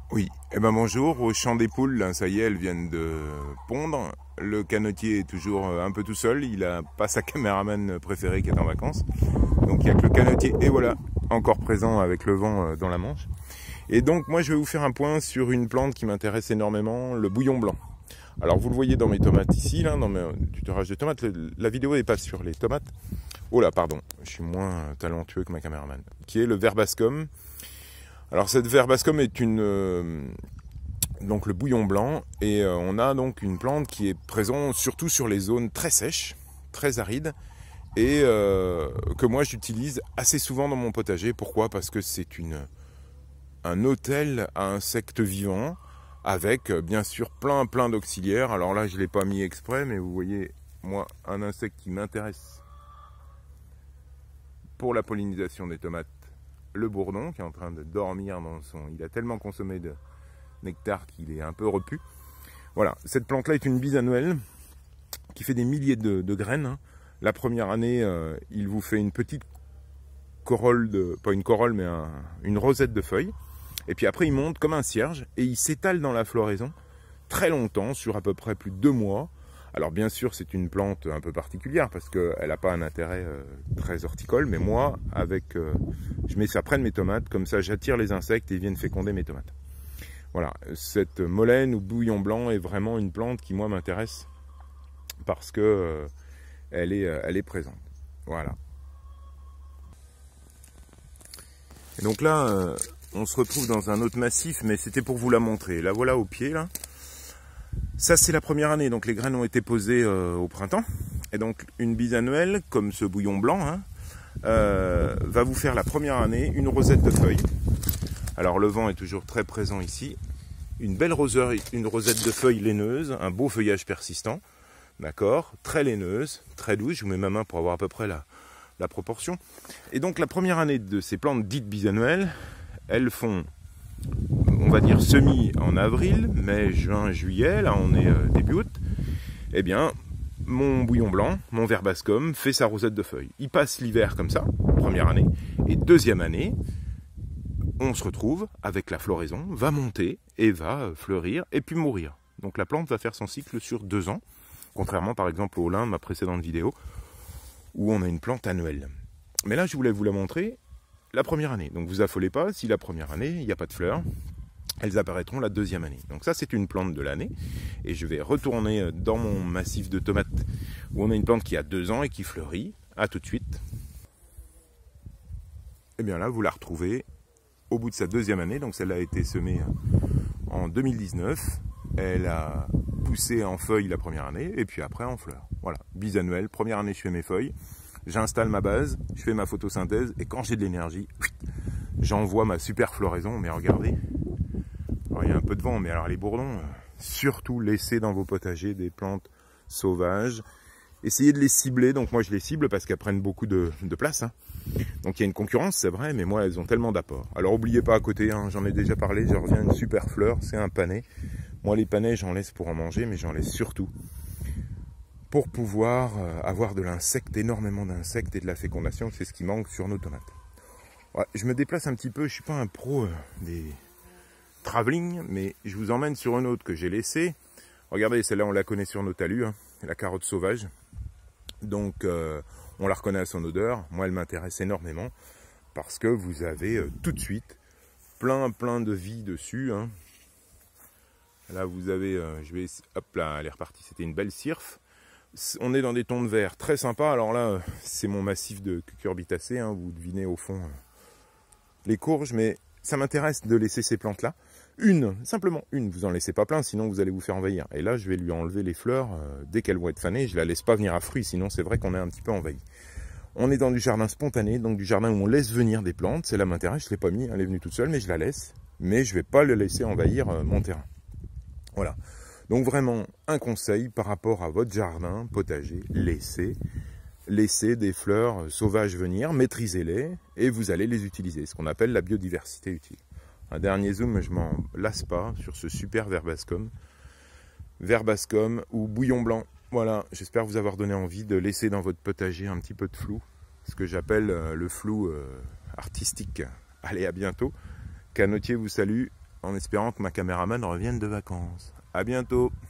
Oui, eh ben bonjour, au champ des poules, là, ça y est, elles viennent de pondre. Le canotier est toujours un peu tout seul, il a pas sa caméraman préférée qui est en vacances. Donc il n'y a que le canotier, et voilà, encore présent avec le vent dans la Manche. Et donc moi je vais vous faire un point sur une plante qui m'intéresse énormément, le bouillon blanc. Alors vous le voyez dans mes tomates ici, là, dans mes tutorage de tomates, la vidéo n'est pas sur les tomates. Oh là, pardon, je suis moins talentueux que ma caméraman. Qui est le verbascum. Alors cette verbascum est donc le bouillon blanc, et on a donc une plante qui est présente surtout sur les zones très sèches, très arides, et que moi j'utilise assez souvent dans mon potager. Pourquoi? Parce que c'est un hôtel à insectes vivants, avec bien sûr plein d'auxiliaires. Alors là je ne l'ai pas mis exprès, mais vous voyez, moi, un insecte qui m'intéresse pour la pollinisation des tomates, le bourdon qui est en train de dormir dans son... Il a tellement consommé de nectar qu'il est un peu repu. Voilà, cette plante-là est une bisannuelle qui fait des milliers de graines. La première année, il vous fait une petite corolle, pas une corolle, mais une rosette de feuilles. Et puis après, il monte comme un cierge et il s'étale dans la floraison très longtemps, sur à peu près plus de 2 mois. Alors bien sûr, c'est une plante un peu particulière parce qu'elle n'a pas un intérêt très horticole, mais moi, je mets ça près de mes tomates, comme ça j'attire les insectes et ils viennent féconder mes tomates. Voilà, cette molène ou bouillon blanc est vraiment une plante qui, moi, m'intéresse parce que elle est présente. Voilà. Et donc là, on se retrouve dans un autre massif, mais c'était pour vous la montrer. La voilà au pied, là. Ça, c'est la première année, donc les graines ont été posées au printemps. Et donc, une bisannuelle, comme ce bouillon blanc, hein, va vous faire la première année une rosette de feuilles. Alors, le vent est toujours très présent ici. Une belle une rosette de feuilles laineuses, un beau feuillage persistant, d'accord, très laineuse, très douce. Je vous mets ma main pour avoir à peu près la proportion. Et donc, la première année de ces plantes dites bisannuelles, elles font, on va dire, semis en avril, mai, juin, juillet, là on est début août. Eh bien, mon bouillon blanc, mon verbascum, fait sa rosette de feuilles. Il passe l'hiver comme ça, première année, et deuxième année, on se retrouve avec la floraison, va monter et va fleurir et puis mourir. Donc la plante va faire son cycle sur 2 ans, contrairement par exemple au lin de ma précédente vidéo, où on a une plante annuelle. Mais là, je voulais vous la montrer la première année. Donc vous affolez pas, si la première année, il n'y a pas de fleurs, elles apparaîtront la deuxième année. Donc ça, c'est une plante de l'année. Et je vais retourner dans mon massif de tomates, où on a une plante qui a 2 ans et qui fleurit. À tout de suite. Et bien là, vous la retrouvez au bout de sa deuxième année. Donc celle-là a été semée en 2019. Elle a poussé en feuilles la première année, et puis après en fleurs. Voilà, bisannuelle, première année je fais mes feuilles, j'installe ma base, je fais ma photosynthèse, et quand j'ai de l'énergie, j'envoie ma super floraison. Mais regardez, alors, il y a un peu de vent, mais alors les bourdons, surtout laissez dans vos potagers des plantes sauvages. Essayez de les cibler, donc moi je les cible parce qu'elles prennent beaucoup de place. Hein. Donc il y a une concurrence, c'est vrai, mais moi elles ont tellement d'apports. Alors n'oubliez pas à côté, hein, j'en ai déjà parlé, je reviens une super fleur, c'est un panais. Moi les panais j'en laisse pour en manger, mais j'en laisse surtout pour pouvoir avoir de l'insecte, énormément d'insectes et de la fécondation. C'est ce qui manque sur nos tomates. Ouais, je me déplace un petit peu, je suis pas un pro des travelling, mais je vous emmène sur une autre que j'ai laissée. Regardez, celle-là on la connaît sur nos talus, hein, la carotte sauvage. Donc on la reconnaît à son odeur. Moi elle m'intéresse énormément parce que vous avez tout de suite plein de vie dessus. Hein. Là vous avez, hop là, elle est repartie, c'était une belle cirfe. On est dans des tons de vert très sympas. Alors là c'est mon massif de cucurbitacées, hein. Vous devinez au fond les courges, mais ça m'intéresse de laisser ces plantes là. Simplement une, vous en laissez pas plein, sinon vous allez vous faire envahir. Et là, je vais lui enlever les fleurs dès qu'elles vont être fanées. Je la laisse pas venir à fruit, sinon c'est vrai qu'on est un petit peu envahi. On est dans du jardin spontané, donc du jardin où on laisse venir des plantes. Celle-là m'intéresse, je ne l'ai pas mis, elle est venue toute seule, mais je la laisse. Mais je ne vais pas le laisser envahir mon terrain. Voilà. Donc vraiment, un conseil par rapport à votre jardin, potager, laissez des fleurs sauvages venir, maîtrisez-les, et vous allez les utiliser. Ce qu'on appelle la biodiversité utile. Un dernier zoom, je m'en lasse pas sur ce super verbascum. Verbascum ou bouillon blanc. Voilà, j'espère vous avoir donné envie de laisser dans votre potager un petit peu de flou. Ce que j'appelle le flou artistique. Allez, à bientôt. Canotier vous salue. en espérant que ma caméraman revienne de vacances. À bientôt!